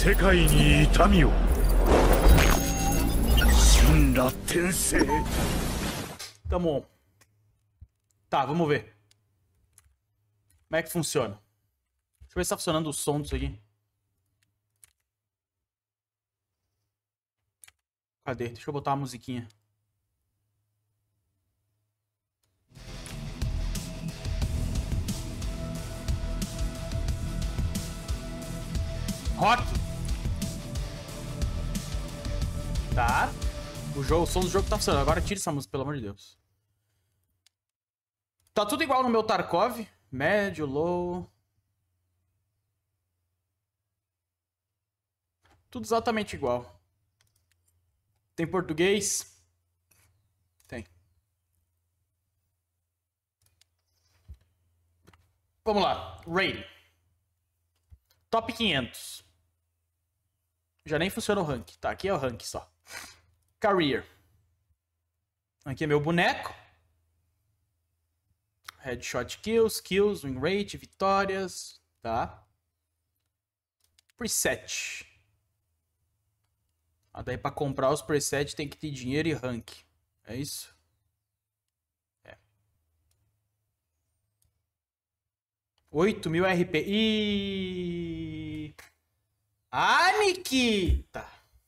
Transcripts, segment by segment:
世界に痛みを。神羅転生。 Tamo. Tá, vamos ver. Como é que funciona? Deixa eu ver se tá funcionando o som disso aqui. Cadê? Deixa eu botar uma musiquinha. Rock. Tá. O som do jogo tá funcionando. Agora tira essa música, pelo amor de Deus. Tá tudo igual no meu Tarkov. Médio, low. Tudo exatamente igual. Tem português? Tem. Vamos lá. Rating. Top 500. Já nem funciona o rank. Tá, aqui é o rank só. Career. Aqui é meu boneco. Headshot kills, kills, win rate, vitórias. Tá. Preset. Ah, daí pra comprar os presets tem que ter dinheiro e rank. É isso? É. 8.000 RP. Ah, Nikita!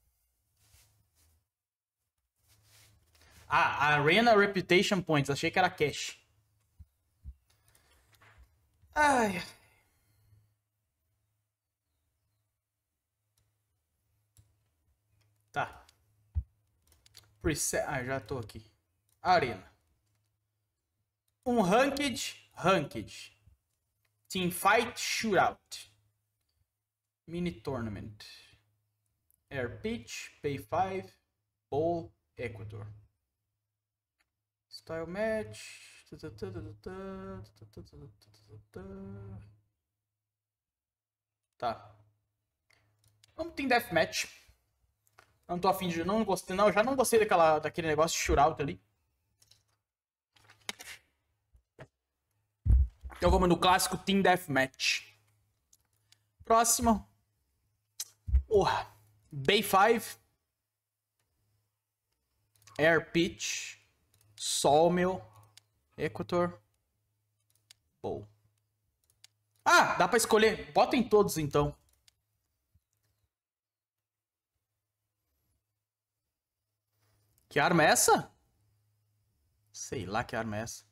Ah, Arena Reputation Points. Achei que era cash. Ai. Tá. Preset. Ah, já tô aqui. Arena. Ranked. Teamfight Shootout. Mini Tournament. Air Pitch. Pay 5. Bowl. Equator. Style Match. Tá. Vamos ter Deathmatch. Não tô afim de... Não gostei, não. Já não gostei daquele negócio de shootout ali. Então vamos no clássico Team Deathmatch. Próximo. Porra. Bay 5. Air Pitch. Sawmill. Equator. Bowl. Ah, dá pra escolher. Bota em todos então. Que arma é essa? Sei lá que arma é essa.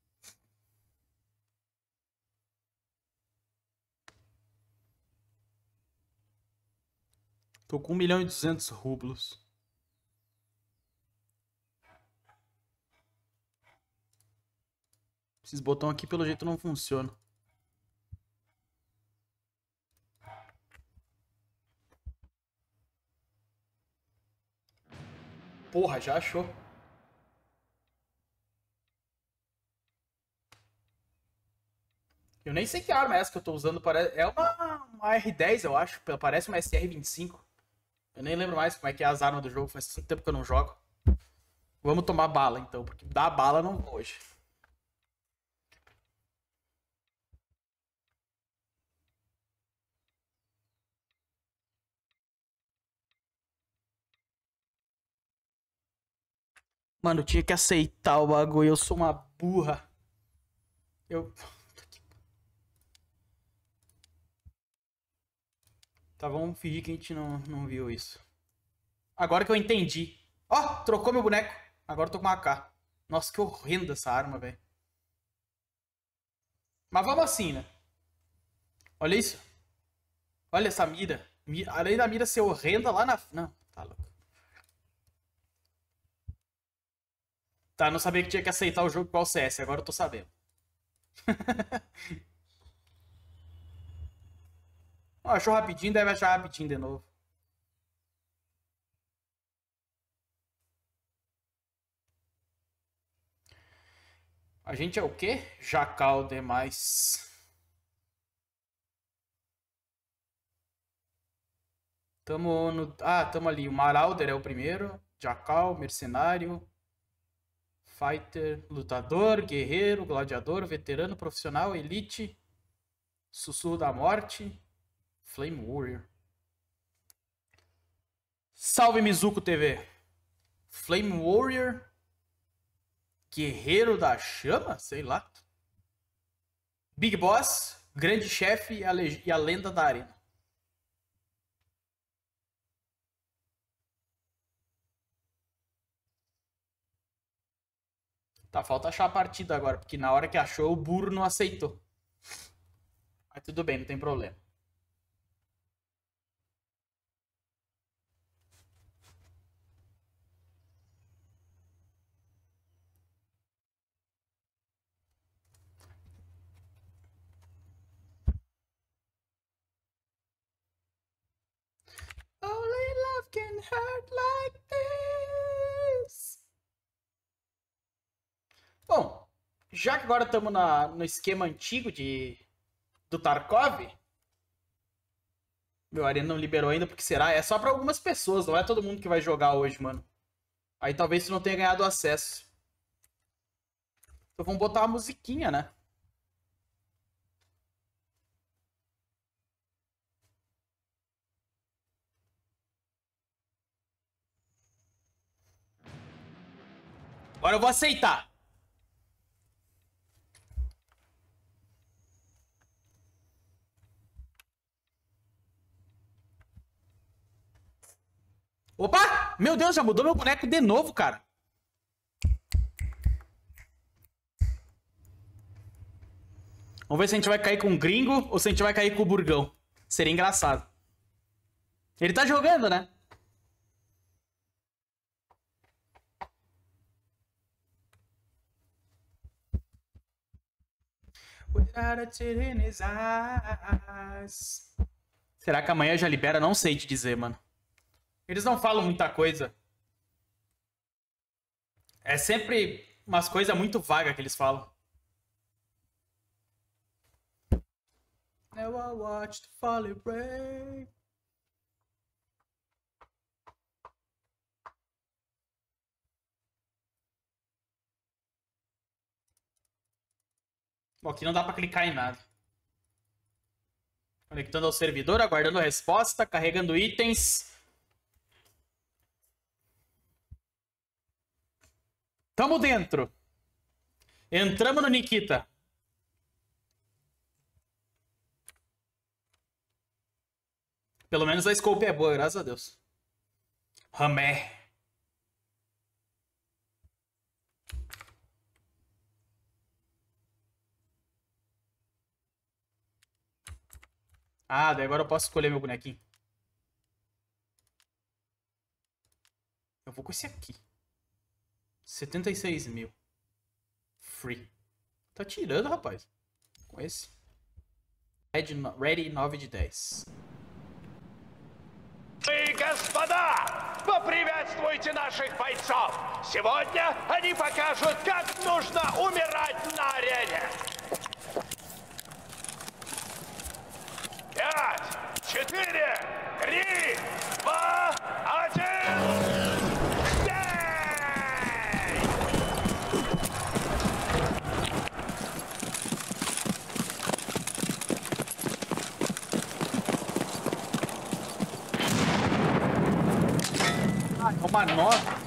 Tô com 1.200.000 rublos. Esses botões aqui pelo jeito não funcionam. Porra, já achou. Eu nem sei que arma é essa que eu tô usando. É uma R10, eu acho. Parece uma SR-25. Eu nem lembro mais como é que é as armas do jogo. Faz tanto tempo que eu não jogo. Vamos tomar bala, então. Porque dar bala não vou hoje. Mano, eu tinha que aceitar o bagulho. Eu sou uma burra. Tá, vamos fingir que a gente não viu isso. Agora que eu entendi. Ó, trocou meu boneco. Agora eu tô com uma AK. Nossa, que horrenda essa arma, velho. Mas vamos assim, né? Olha isso. Olha essa mira. Além da mira ser horrenda lá na... Não, tá louco. Tá, não sabia que tinha que aceitar o jogo igual o CS. Agora eu tô sabendo. Achou rapidinho, deve achar rapidinho de novo. A gente é o quê? Jacal demais. Tamo no... Ah, tamo ali. O Marauder é o primeiro. Jacal, Mercenário. Fighter, Lutador, Guerreiro, Gladiador, Veterano, Profissional, Elite. Sussurro da Morte. Flame Warrior. Salve Mizuko TV. Flame Warrior. Guerreiro da Chama? Sei lá. Big Boss. Grande Chefe e a Lenda da Arena. Tá, falta achar a partida agora, porque na hora que achou, o burro não aceitou. Mas tudo bem, não tem problema. Only love can hurt like this. Bom, já que agora estamos no esquema antigo do Tarkov, meu Arena não liberou ainda, porque será? É só para algumas pessoas, não é todo mundo que vai jogar hoje, mano. Aí talvez você não tenha ganhado acesso. Então vamos botar a musiquinha, né? Agora eu vou aceitar. Opa! Meu Deus, já mudou meu boneco de novo, cara. Vamos ver se a gente vai cair com o gringo ou se a gente vai cair com o burgão. Seria engraçado. Ele tá jogando, né? Será que amanhã já libera? Não sei te dizer, mano. Eles não falam muita coisa. É sempre umas coisas muito vagas que eles falam. Now I watch the folly break. Bom, aqui não dá pra clicar em nada. Conectando ao servidor, aguardando a resposta, carregando itens. Tamo dentro. Entramos no Nikita. Pelo menos a scope é boa, graças a Deus. Ramé. Ah, daí agora eu posso escolher meu bonequinho. Eu vou com esse aqui. 76 mil. Free. Tá tirando, rapaz. Com esse. Ready 9 de 10. И господа, поприветствуйте наших бойцов! Сегодня они покажут, как нужно умирать на арене! 5, 4, 3, 2, 1... É uma nota.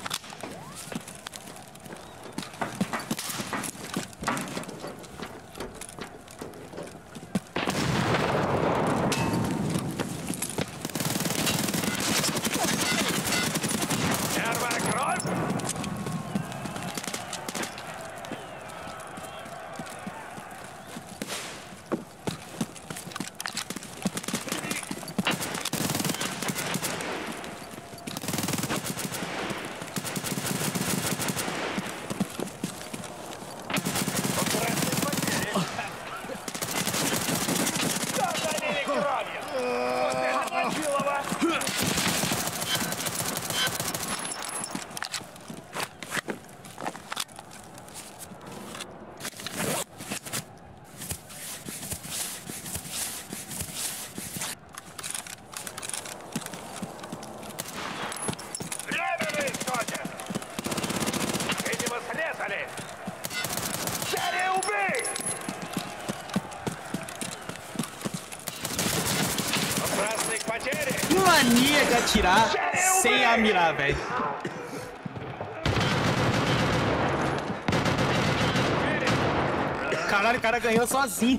mania de atirar sem a mirar, velho. Caralho, o cara ganhou sozinho.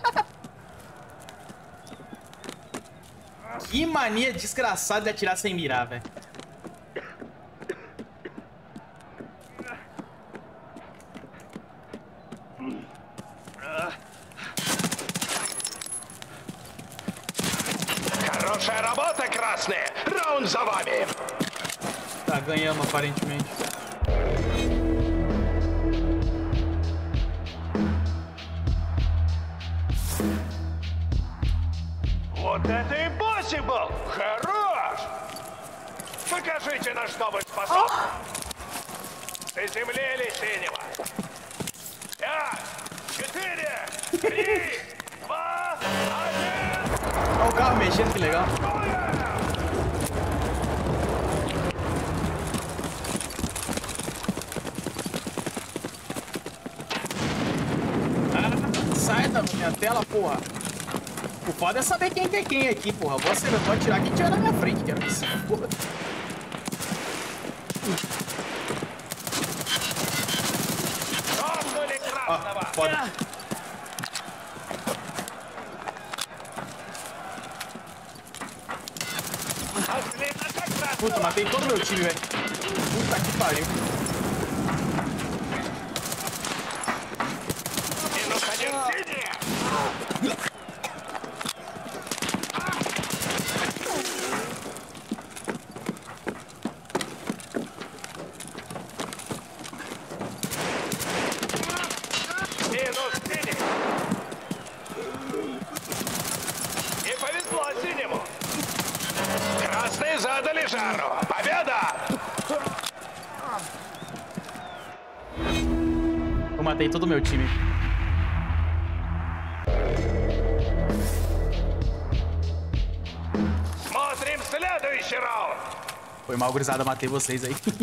Que mania desgraçada de atirar sem mirar, velho. Хорошая работа, красные! Раунд за вами! Tá, ganhamos aparentemente. Вот это impossible! Хорош! Покажите, на что вы способны! Заземлили синего! 5, 4, 3, 2, 1! Olha o carro mexendo, que legal. Sai da minha tela, porra. O foda é saber quem que é quem aqui, porra. Você não pode tirar quem tiver na minha frente, quero que se foda. Ó, foda. Puta, matei todo o meu time, velho. Puta que pariu. И повезло синему. Красные задали жару. Победа! Eu matei todo o meu time. Смотрим следующий раунд. Foi mal, gurizada, matei vocês aí. Não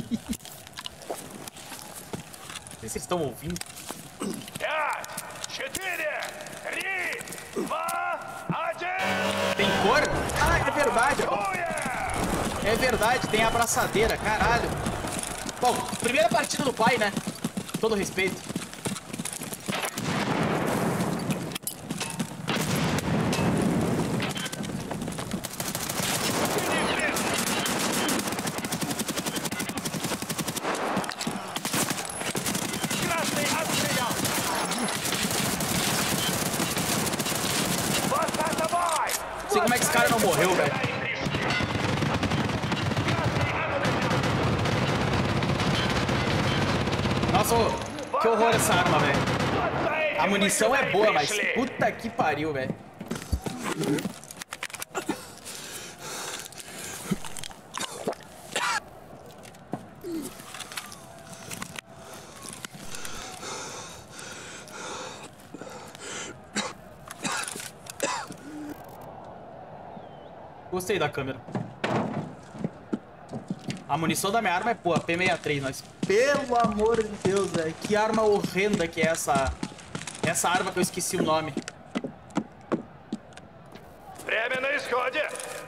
sei se vocês estão ouvindo. 5, 4, 3, 2, 1. Tem cor? Ah, é verdade, ó. Oh, yeah! É verdade, tem abraçadeira, caralho. Bom, primeira partida do pai, né? Todo respeito. Красный отстрелял. Вот это бой! Não sei como é que esse cara não morreu, velho. Nossa, ô, que horror essa arma, velho. A munição é boa, mas puta que pariu, velho. Gostei da câmera. A munição da minha arma é boa, P63, mas pelo amor de Deus, velho, que arma horrenda que é essa arma que eu esqueci o nome. Время на исходе.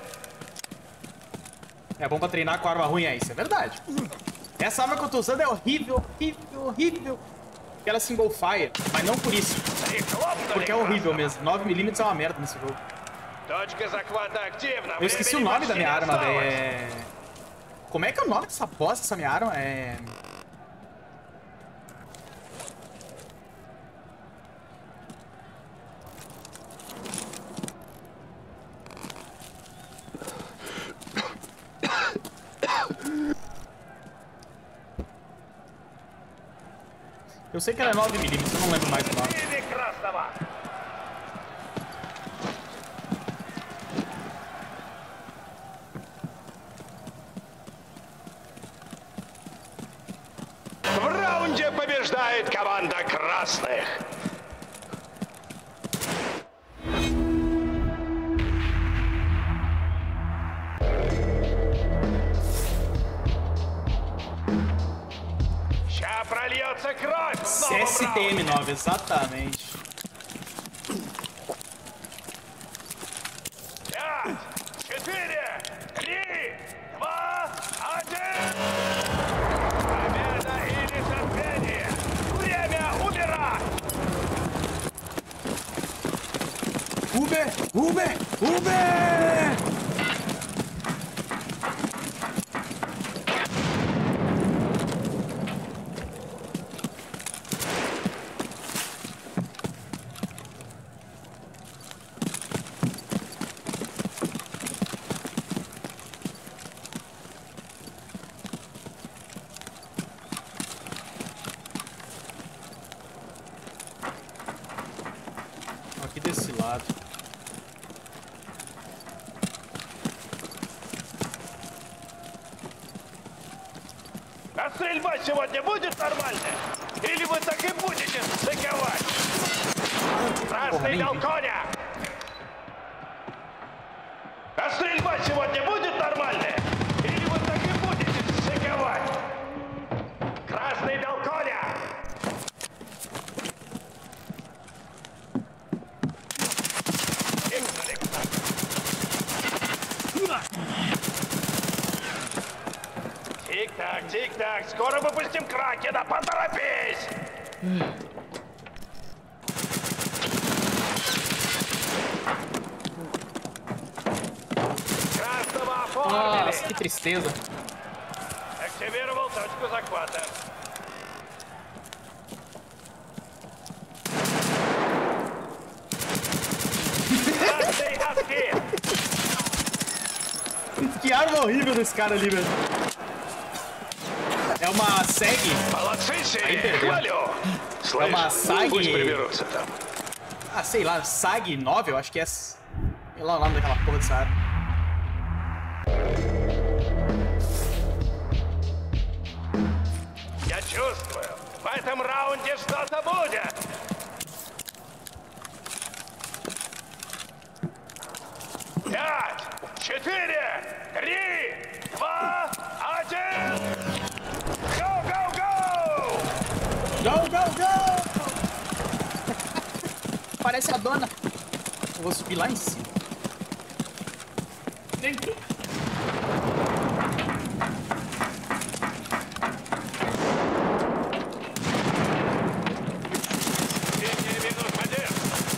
É bom pra treinar com arma ruim, é isso, é verdade. Essa arma que eu tô usando é horrível, horrível, horrível. Aquela single fire, mas não por isso, porque é horrível mesmo. 9mm é uma merda nesse jogo. Точка захвата активна. Eu esqueci o nome da minha arma, velho. É... Como é que é o nome dessa bosta, dessa minha arma? É... Eu sei que ela é 9mm, eu não lembro mais o nome. Или красного. В раунде побеждает команда красных. Ща прольется кровь в новом раунде. CSTM9, exatamente. 5, 4, 3, Uber! Uber! Uber! Aqui desse lado. А стрельба сегодня будет нормальная? Или вы так и будете заковать? Красный дал коня! А стрельба сегодня будет нормальная? Или вы так и будете заковать? Красный дал коня! Тик-так, тик-так, скоро выпустим Кракена, поторопись! Красного оформили! Nossa, que tristeza. Активировал точку захвата. Красный аспир! Que arma horrível desse cara ali, velho. É uma SEG. Молодцы, Сири, пerdeu. хвалю! Слышь, uma SAG. пусть приберутся там. Ah, sei lá, SAG 9, eu acho que é. Sei lá o nome daquela porra dessa arma. Я чувствую, в этом раунде что-то будет! Пять, 4, 3, 2, 1! Go, go, go! Go, go, go! Parece a dona. Eu vou subir lá em cima. Dentro. 1.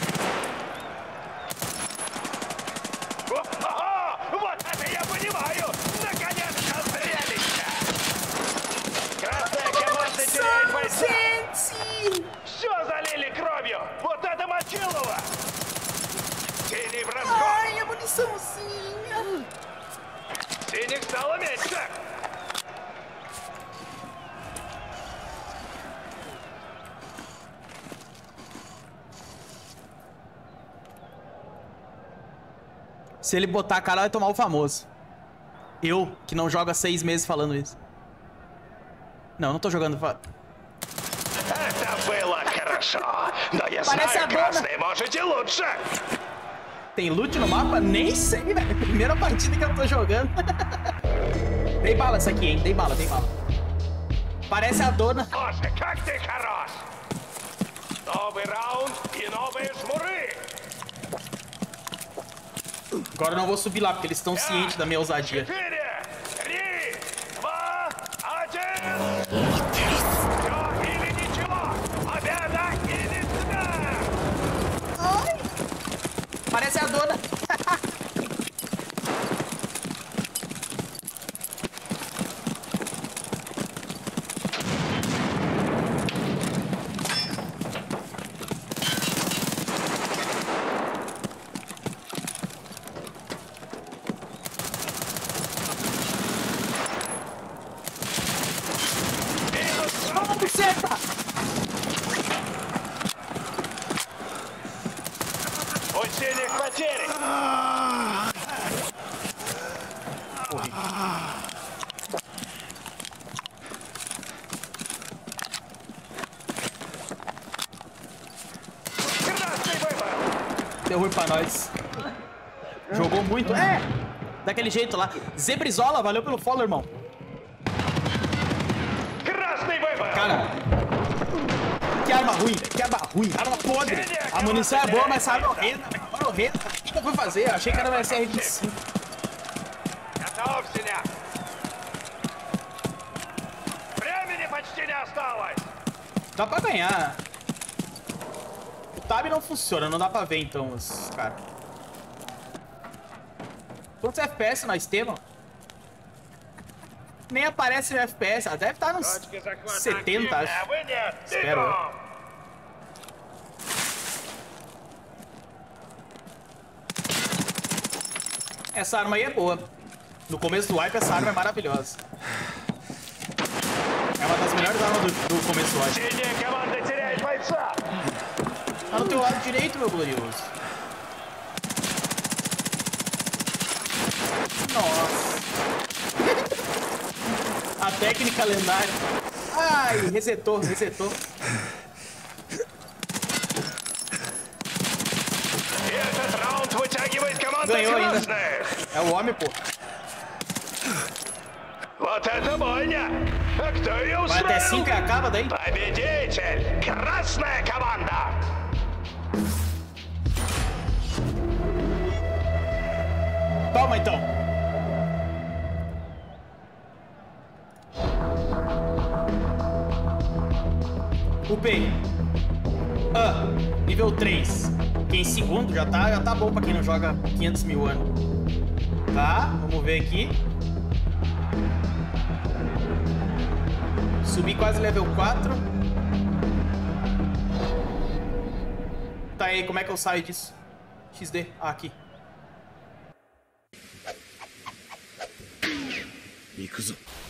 Ага, вот это я понимаю! Наконец-то зрелище! Красная команда теряет бойца! Gente! Все залили кровью! Вот это Мочилово! Синий в расход! Ai, a muniçãozinha! Синих стало меньше! Se ele botar a cara, vai tomar o famoso. Eu, que não jogo há 6 meses falando isso. Não, não tô jogando. Это было хорошо! Но я Parece знаю, a dona. красные можете лучше! Tem loot no mapa? Nem sei, velho. Primeira partida que eu tô jogando. Dei bala essa aqui, hein? Dei bala, dei bala. Parece a dona. Боже, как ты хорош! Новый раунд и новые жмуры! Agora eu não vou subir lá, porque eles estão cientes da minha ousadia. 4, 3, 2, 1! Все или ничего! Победа или смерть! Ai! Parece a dona. Buceta! У синих потери! Красный выбор! Deu ruim pra nós. Jogou muito. É! Daquele jeito lá. Zebrizola, valeu pelo follow, irmão. Красный выбор! Cara, que arma ruim, velho. Que arma ruim. Arma podre. A munição é boa, mas essa arma horrenda, velho. Arma horrenda. O que eu fui fazer? Eu achei que era uma SR-25. Готов, синяк! Времени почти не осталось! Dá pra ganhar. O tab não funciona, não dá pra ver então os caras. Quantos FPS nós temos? Nem aparece o FPS. Deve estar nos 70, acho. Espero. Essa arma aí é boa. No começo do wipe, essa arma é maravilhosa. É uma das melhores armas do começo do wipe. Tá no teu lado direito, meu glorioso. Nossa. A técnica lendária. Ai, resetou. Ganhou ainda. É o homem, pô. Vai até 5 e acaba daí? Победитель! Красная команда! Toma então. Upei. Nível 3. Quem em segundo já tá bom pra quem não joga 500 mil anos. Tá, vamos ver aqui. Subi quase level 4. Tá aí, como é que eu saio disso? XD, aqui. 行くぞ。